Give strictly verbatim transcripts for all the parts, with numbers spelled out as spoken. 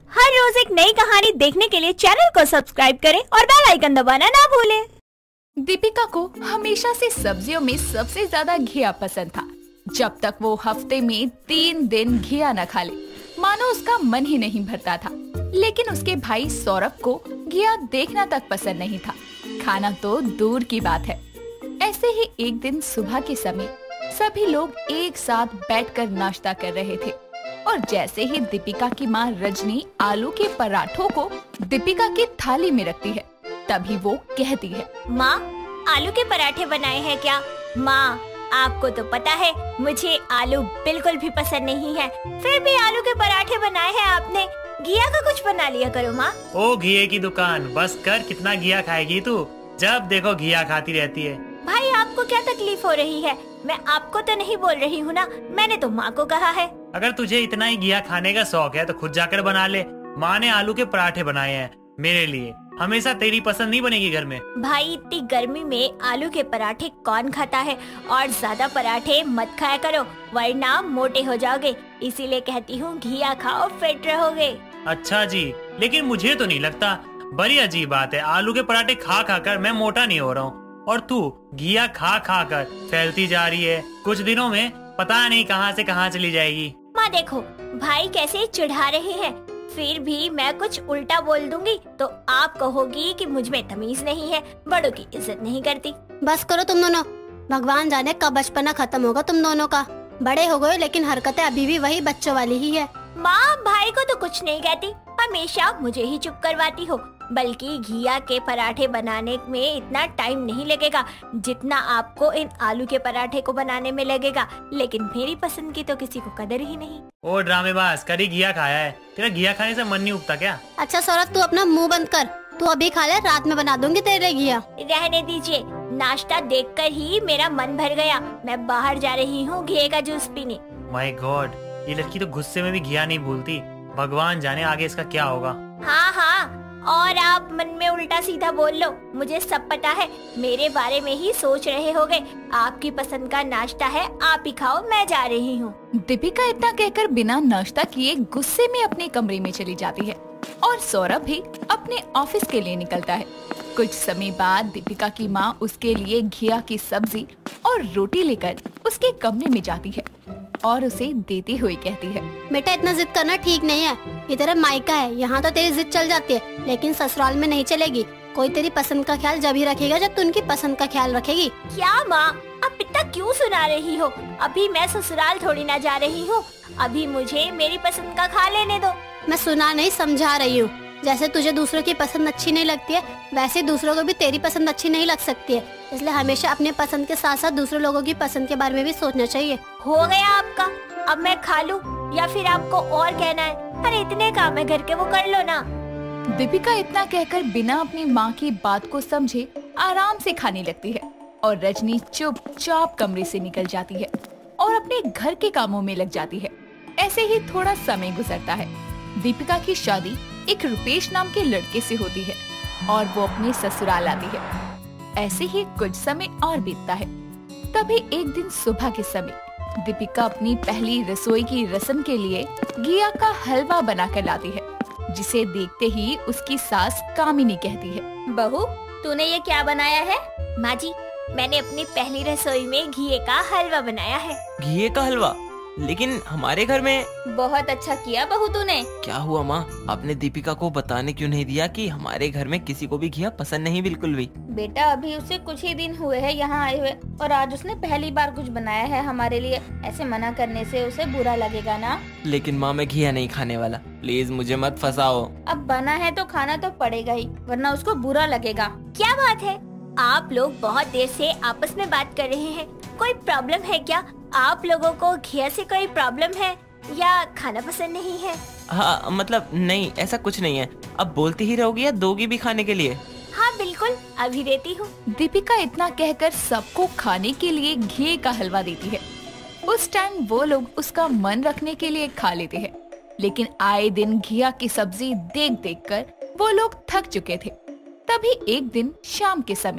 हर रोज एक नई कहानी देखने के लिए चैनल को सब्सक्राइब करें और बेल आइकन दबाना ना भूलें। दीपिका को हमेशा से सब्जियों में सबसे ज्यादा घिया पसंद था। जब तक वो हफ्ते में तीन दिन घिया न खा ले, मानो उसका मन ही नहीं भरता था। लेकिन उसके भाई सौरभ को घिया देखना तक पसंद नहीं था, खाना तो दूर की बात है। ऐसे ही एक दिन सुबह के समय सभी लोग एक साथ बैठकर नाश्ता कर रहे थे और जैसे ही दीपिका की माँ रजनी आलू के पराठों को दीपिका की थाली में रखती है, तभी वो कहती है, माँ आलू के पराठे बनाए हैं क्या? माँ आपको तो पता है मुझे आलू बिल्कुल भी पसंद नहीं है, फिर भी आलू के पराठे बनाए हैं आपने। घिया का कुछ बना लिया करो माँ। ओ घिये की दुकान, बस कर, कितना घिया खाएगी तू? जब देखो घिया खाती रहती है। भाई आपको क्या तकलीफ हो रही है? मैं आपको तो नहीं बोल रही हूँ ना, मैंने तो माँ को कहा है। अगर तुझे इतना ही घिया खाने का शौक है तो खुद जाकर बना ले। माँ ने आलू के पराठे बनाए हैं मेरे लिए, हमेशा तेरी पसंद नहीं बनेगी घर में। भाई इतनी गर्मी में आलू के पराठे कौन खाता है? और ज्यादा पराठे मत खाया करो वरना मोटे हो जाओगे, इसीलिए कहती हूँ घिया खाओ, फिट रहोगे। अच्छा जी, लेकिन मुझे तो नहीं लगता। बड़ी अजीब बात है, आलू के पराठे खा खा कर मैं मोटा नहीं हो रहा हूँ और तू घिया खा खा कर फैलती जा रही है। कुछ दिनों में पता नहीं कहाँ से कहाँ चली जाएगी। माँ देखो भाई कैसे चिढ़ा रहे हैं, फिर भी मैं कुछ उल्टा बोल दूंगी तो आप कहोगी कि मुझ में तमीज नहीं है, बड़ों की इज्जत नहीं करती। बस करो तुम दोनों, भगवान जाने कब बचपना खत्म होगा तुम दोनों का। बड़े हो गए लेकिन हरकतें अभी भी वही बच्चों वाली ही है। माँ भाई को तो कुछ नहीं कहती, हमेशा मुझे ही चुप करवाती हो। बल्कि घिया के पराठे बनाने में इतना टाइम नहीं लगेगा जितना आपको इन आलू के पराठे को बनाने में लगेगा, लेकिन मेरी पसंद की तो किसी को कदर ही नहीं। ओ ड्रामेबाज, कभी घिया खाया है? तेरा घिया खाने से मन नहीं उगता क्या? अच्छा सौरभ तू अपना मुंह बंद कर, तू अभी खा ले, रात में बना दूंगी तेरे लिए घिया। रहने दीजिए, नाश्ता देखकर ही मेरा मन भर गया, मैं बाहर जा रही हूँ घिये का जूस पीने। माय गॉड, ये लड़की तो गुस्से में भी घिया नहीं भूलती। भगवान जाने आगे इसका क्या होगा। हाँ हाँ, और आप मन में उल्टा सीधा बोल लो, मुझे सब पता है, मेरे बारे में ही सोच रहे होगे। आपकी पसंद का नाश्ता है, आप ही खाओ, मैं जा रही हूँ। दीपिका इतना कहकर बिना नाश्ता किए गुस्से में अपने कमरे में चली जाती है और सौरभ भी अपने ऑफिस के लिए निकलता है। कुछ समय बाद दीपिका की माँ उसके लिए घिया की सब्जी और रोटी लेकर उसके कमरे में जाती है और उसे देती हुई कहती है, बेटा इतना जिद करना ठीक नहीं है, ये तेरा मायका है, यहाँ तो तेरी जिद चल जाती है लेकिन ससुराल में नहीं चलेगी। कोई तेरी पसंद का ख्याल जब ही रखेगा जब तू उनकी पसंद का ख्याल रखेगी। क्या माँ, अब इतना क्यों सुना रही हो? अभी मैं ससुराल थोड़ी ना जा रही हूँ, अभी मुझे मेरी पसंद का खा लेने दो। मैं सुना नहीं समझा रही हूँ। जैसे तुझे दूसरों की पसंद अच्छी नहीं लगती है, वैसे दूसरों को भी तेरी पसंद अच्छी नहीं लग सकती है, इसलिए हमेशा अपने पसंद के साथ साथ दूसरे लोगों की पसंद के बारे में भी सोचना चाहिए। हो गया आपका, अब मैं खा लूं या फिर आपको और कहना है? अरे इतने काम है घर के, वो कर लो ना। दीपिका इतना कहकर बिना अपनी माँ की बात को समझे आराम से खाने लगती है और रजनी चुपचाप कमरे से निकल जाती है और अपने घर के कामों में लग जाती है। ऐसे ही थोड़ा समय गुजरता है। दीपिका की शादी एक रुपेश नाम के लड़के से होती है और वो अपने ससुराल आती है। ऐसे ही कुछ समय और बीतता है। तभी एक दिन सुबह के समय दीपिका अपनी पहली रसोई की रस्म के लिए घिया का हलवा बनाकर लाती है, जिसे देखते ही उसकी सास कामिनी कहती है, बहू तूने ये क्या बनाया है? माँ जी, मैंने अपनी पहली रसोई में घिये का हलवा बनाया है। घिये का हलवा? लेकिन हमारे घर में। बहुत अच्छा किया बहू तूने। क्या हुआ माँ, आपने दीपिका को बताने क्यों नहीं दिया कि हमारे घर में किसी को भी घिया पसंद नहीं बिल्कुल भी? बेटा अभी उसे कुछ ही दिन हुए हैं यहाँ आए हुए और आज उसने पहली बार कुछ बनाया है हमारे लिए, ऐसे मना करने से उसे बुरा लगेगा ना। लेकिन माँ मैं घिया नहीं खाने वाला, प्लीज मुझे मत फंसाओ। अब बना है तो खाना तो पड़ेगा ही, वरना उसको बुरा लगेगा। क्या बात है, आप लोग बहुत देर से आपस में बात कर रहे हैं, कोई प्रॉब्लम है क्या? आप लोगों को घिया से कोई प्रॉब्लम है या खाना पसंद नहीं है? हाँ मतलब नहीं, ऐसा कुछ नहीं है। अब बोलती ही रहोगी या दोगी भी खाने के लिए? हाँ बिल्कुल, अभी देती हूँ। दीपिका इतना कहकर सबको खाने के लिए घिये का हलवा देती है। उस टाइम वो लोग उसका मन रखने के लिए खा लेते हैं, लेकिन आए दिन घिया की सब्जी देख देख कर वो लोग थक चुके थे। तभी एक दिन शाम के समय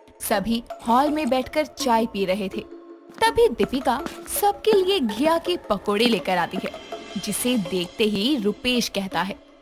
सभी हॉल में बैठकर चाय पी रहे थे। तभी दीपिका सबके लिए घिया के पकोड़े लेकर आती है, जिसे देखते ही रुपेश कहता है,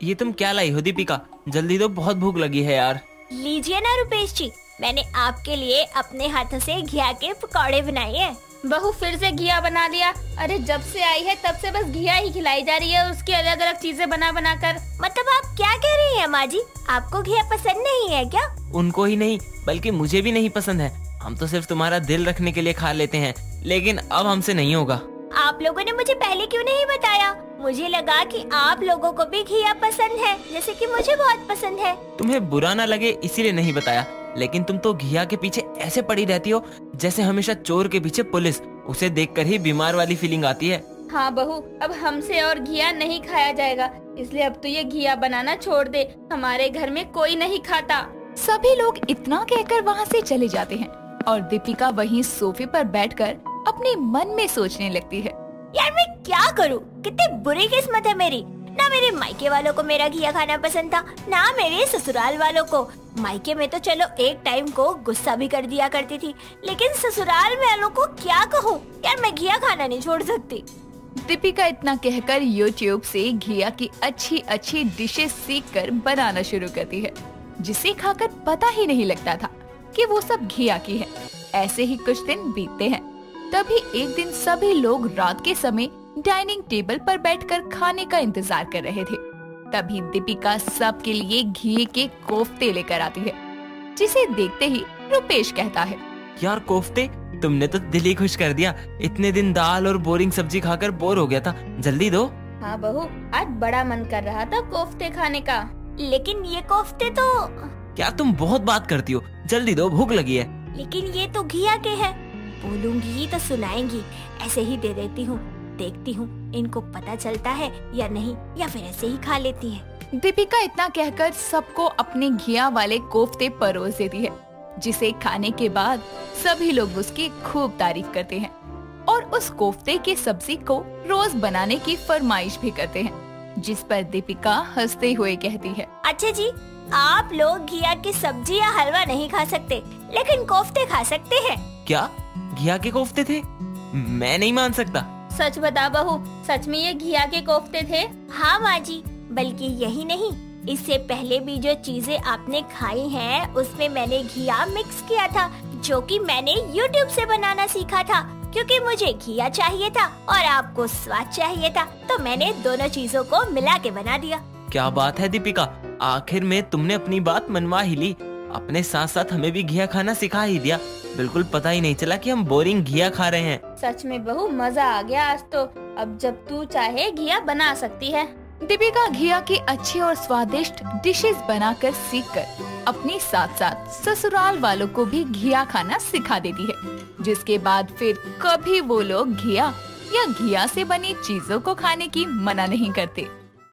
ये तुम क्या लाई हो दीपिका? जल्दी दो, बहुत भूख लगी है यार। लीजिए ना रुपेश जी, मैंने आपके लिए अपने हाथों से घिया के पकौड़े बनाए हैं। बहू फिर से घिया बना लिया? अरे जब से आई है तब से बस घिया ही खिलाई जा रही है, उसकी अलग अलग चीजें बना बना कर। मतलब आप क्या कह रही हैं माँ जी, आपको घिया पसंद नहीं है क्या? उनको ही नहीं बल्कि मुझे भी नहीं पसंद है। हम तो सिर्फ तुम्हारा दिल रखने के लिए खा लेते हैं, लेकिन अब हमसे नहीं होगा। आप लोगों ने मुझे पहले क्यों नहीं बताया? मुझे लगा कि आप लोगों को भी घिया पसंद है, जैसे कि मुझे बहुत पसंद है। तुम्हें बुरा ना लगे इसीलिए नहीं बताया, लेकिन तुम तो घिया के पीछे ऐसे पड़ी रहती हो जैसे हमेशा चोर के पीछे पुलिस। उसे देखकर ही बीमार वाली फीलिंग आती है। हाँ बहू, अब हमसे और घिया नहीं खाया जाएगा, इसलिए अब तो ये घिया बनाना छोड़ दे, हमारे घर में कोई नहीं खाता। सभी लोग इतना कहकर वहाँ से चले जाते हैं और दीपिका वहीं सोफे पर बैठकर अपने मन में सोचने लगती है, यार मैं क्या करूं? कितनी बुरी किस्मत है मेरी। ना मेरे मायके वालों को मेरा घिया खाना पसंद था, ना मेरे ससुराल वालों को। मायके में तो चलो एक टाइम को गुस्सा भी कर दिया करती थी, लेकिन ससुराल वालों को क्या कहूँ? यार मैं घिया खाना नहीं छोड़ सकती। दीपिका इतना कहकर यूट्यूब से घिया की अच्छी अच्छी डिशेस सीखकर बनाना शुरू करती है, जिसे खाकर पता ही नहीं लगता था कि वो सब घिया की है। ऐसे ही कुछ दिन बीतते हैं। तभी एक दिन सभी लोग रात के समय डाइनिंग टेबल पर बैठकर खाने का इंतजार कर रहे थे। तभी दीपिका सबके लिए घी के कोफ्ते लेकर आती है, जिसे देखते ही रुपेश कहता है, यार कोफ्ते, तुमने तो दिल ही खुश कर दिया। इतने दिन दाल और बोरिंग सब्जी खाकर बोर हो गया था, जल्दी दो। हाँ बहू, आज बड़ा मन कर रहा था कोफ्ते खाने का। लेकिन ये कोफ्ते तो... क्या तुम बहुत बात करती हो, जल्दी दो, भूख लगी है। लेकिन ये तो घिया के हैं। बोलूंगी तो सुनाएंगी, ऐसे ही दे देती हूँ, देखती हूँ इनको पता चलता है या नहीं, या फिर ऐसे ही खा लेती है। दीपिका इतना कहकर सबको अपने घिया वाले कोफ्ते परोस देती है, जिसे खाने के बाद सभी लोग उसकी खूब तारीफ करते हैं और उस कोफ्ते की सब्जी को रोज बनाने की फरमाइश भी करते हैं, जिस पर दीपिका हंसते हुए कहती है, अच्छा जी, आप लोग घिया की सब्जी या हलवा नहीं खा सकते, लेकिन कोफ्ते खा सकते हैं। क्या घिया के कोफ्ते थे? मैं नहीं मान सकता। सच बता बहू, सच में ये घिया के कोफ्ते थे? हाँ माँ जी, बल्कि यही नहीं, इससे पहले भी जो चीजें आपने खाई हैं, उसमें मैंने घिया मिक्स किया था, जो कि मैंने यूट्यूब से बनाना सीखा था, क्योंकि मुझे घिया चाहिए था और आपको स्वाद चाहिए था, तो मैंने दोनों चीजों को मिला के बना दिया। क्या बात है दीपिका, आखिर में तुमने अपनी बात मनवा ही ली। अपने साथ साथ हमें भी घिया खाना सिखा ही दिया। बिल्कुल पता ही नहीं चला कि हम बोरिंग घिया खा रहे हैं। सच में बहू, मजा आ गया आज तो। अब जब तू चाहे घिया बना सकती है। दीपिका घिया की अच्छी और स्वादिष्ट डिशेस बनाकर सीखकर अपने साथ साथ ससुराल वालों को भी घिया खाना सिखा देती है, जिसके बाद फिर कभी वो लोग घिया या घिया से बनी चीजों को खाने की मना नहीं करते।